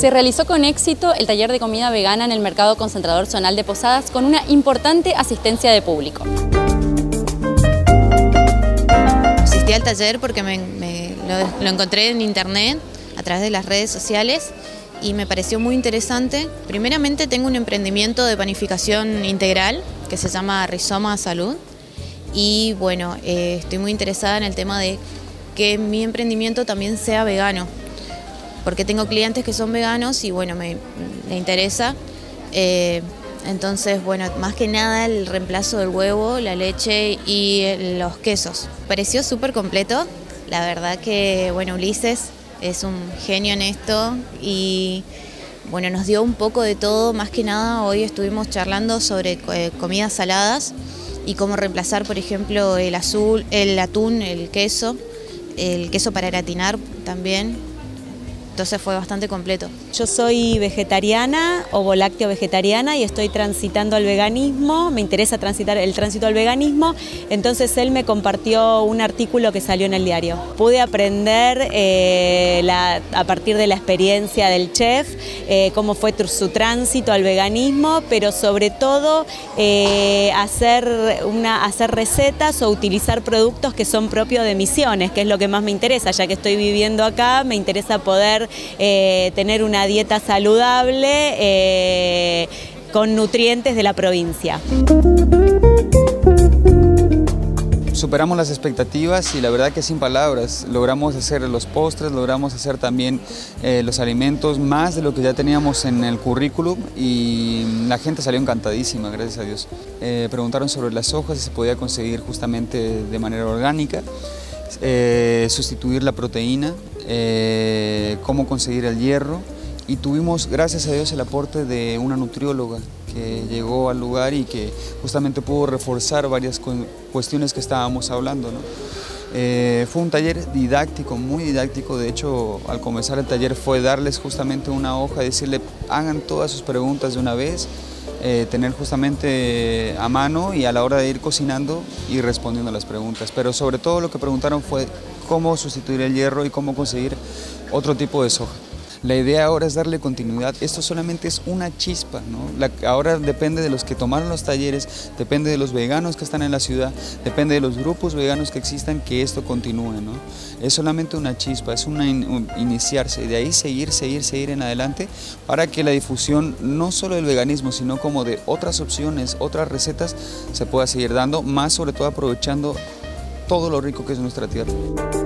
Se realizó con éxito el taller de comida vegana en el Mercado Concentrador Zonal de Posadas con una importante asistencia de público. Asistí al taller porque lo encontré en internet a través de las redes sociales y me pareció muy interesante. Primeramente tengo un emprendimiento de panificación integral que se llama Rizoma Salud y bueno, estoy muy interesada en el tema de que mi emprendimiento también sea vegano, porque tengo clientes que son veganos y bueno, me interesa. Entonces, bueno, más que nada el reemplazo del huevo, la leche y los quesos. Pareció súper completo, la verdad que, bueno, Ulises es un genio en esto y, bueno, nos dio un poco de todo. Más que nada hoy estuvimos charlando sobre comidas saladas y cómo reemplazar, por ejemplo, el atún, el queso para gratinar también. Entonces fue bastante completo. Yo soy vegetariana, ovolácteo vegetariana y estoy transitando al veganismo, me interesa transitar el tránsito al veganismo, entonces él me compartió un artículo que salió en el diario. Pude aprender a partir de la experiencia del chef, cómo fue su tránsito al veganismo, pero sobre todo hacer recetas o utilizar productos que son propios de Misiones, que es lo que más me interesa, ya que estoy viviendo acá, me interesa poder tener una dieta saludable con nutrientes de la provincia. Superamos las expectativas y la verdad que sin palabras, logramos hacer los postres, logramos hacer también los alimentos, más de lo que ya teníamos en el currículum y la gente salió encantadísima, gracias a Dios. Preguntaron sobre las hojas, si se podía conseguir justamente de manera orgánica, sustituir la proteína, cómo conseguir el hierro y tuvimos, gracias a Dios, el aporte de una nutrióloga que llegó al lugar y que justamente pudo reforzar varias cuestiones que estábamos hablando, ¿no? Fue un taller didáctico, muy didáctico. De hecho, al comenzar el taller fue darles justamente una hoja y decirle hagan todas sus preguntas de una vez, tener justamente a mano y a la hora de ir cocinando y respondiendo a las preguntas. Pero sobre todo lo que preguntaron fue cómo sustituir el hierro y cómo conseguir otro tipo de soja. La idea ahora es darle continuidad. Esto solamente es una chispa, ¿no? Ahora depende de los que tomaron los talleres, depende de los veganos que están en la ciudad, depende de los grupos veganos que existan, que esto continúe, ¿no? Es solamente una chispa, es iniciarse y de ahí seguir en adelante para que la difusión no solo del veganismo, sino como de otras opciones, otras recetas se pueda seguir dando, más sobre todo aprovechando todo lo rico que es nuestra tierra.